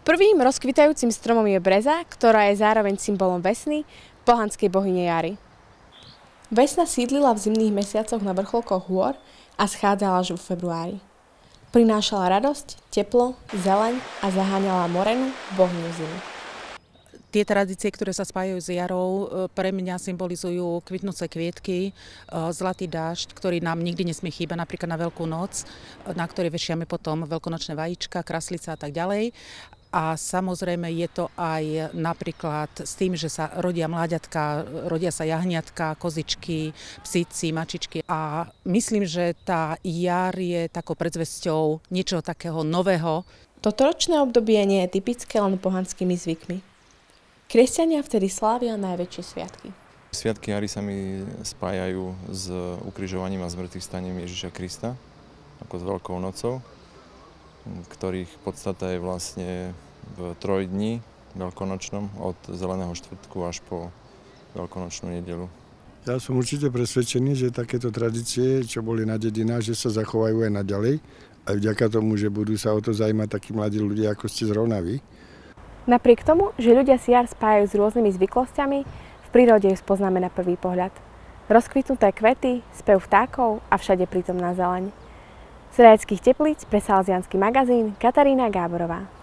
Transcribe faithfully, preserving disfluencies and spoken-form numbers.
Prvým rozkvitajúcim stromom je breza, ktorá je zároveň symbolom Vesny, pohanskej bohyne jary. Vesna sídlila v zimných mesiacoch na vrcholkoch hôr a schádzala až vo februári. Prinášala radosť, teplo, zeleň a zaháňala Morenu, bohyňu zimy. Tie tradície, ktoré sa spájajú s jarou, pre mňa symbolizujú kvitnúce kvietky, zlatý dážď, ktorý nám nikdy nesmie chýbať, napríklad na Veľkú noc, na ktorej vešiame potom veľkonočné vajíčka, kraslice a tak ďalej. A samozrejme je to aj napríklad s tým, že sa rodia mláďatka, rodia sa jahniatka, kozičky, psíci, mačičky. A myslím, že tá jar je takou predzvesťou niečoho takého nového. Toto ročné obdobie nie je typické len pohanskými zvykmi. Kresťania vtedy slávia najväčšie sviatky. Sviatky jary sa mi spájajú s ukrižovaním a zmŕtvychvstaním Ježiša Krista, ako s Veľkou nocou, ktorých podstata je vlastne v trojdni veľkonočnom, od Zeleného štvrtku až po veľkonočnú nedeľu. Ja som určite presvedčený, že takéto tradície, čo boli na dedinách, že sa zachovajú aj naďalej, aj vďaka tomu, že budú sa o to zaujímať takí mladí ľudia, ako ste zrovna vy. Napriek tomu, že ľudia si jar spájajú s rôznymi zvyklostiami, v prírode ju spoznáme na prvý pohľad. Rozkvitnuté kvety, spev vtákov a všade prítomná zeleň. Z Rajeckých Teplíc pre Salesiansky magazín Katarína Gáborová.